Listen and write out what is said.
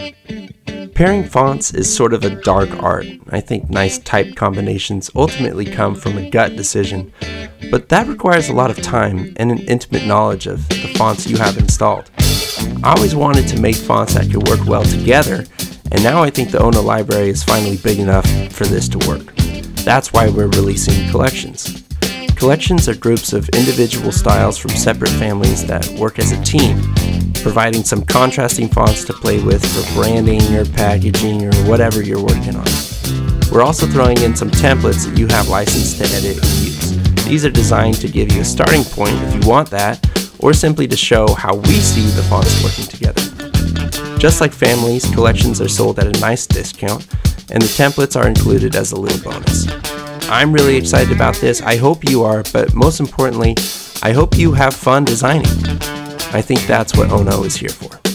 Pairing fonts is sort of a dark art. I think nice type combinations ultimately come from a gut decision, but that requires a lot of time and an intimate knowledge of the fonts you have installed. I always wanted to make fonts that could work well together, and now I think the Ohno library is finally big enough for this to work. That's why we're releasing collections. Collections are groups of individual styles from separate families that work as a team, providing some contrasting fonts to play with for branding or packaging or whatever you're working on. We're also throwing in some templates that you have licensed to edit and use. These are designed to give you a starting point if you want that, or simply to show how we see the fonts working together. Just like families, collections are sold at a nice discount, and the templates are included as a little bonus. I'm really excited about this. I hope you are, but most importantly, I hope you have fun designing. I think that's what Ohno is here for.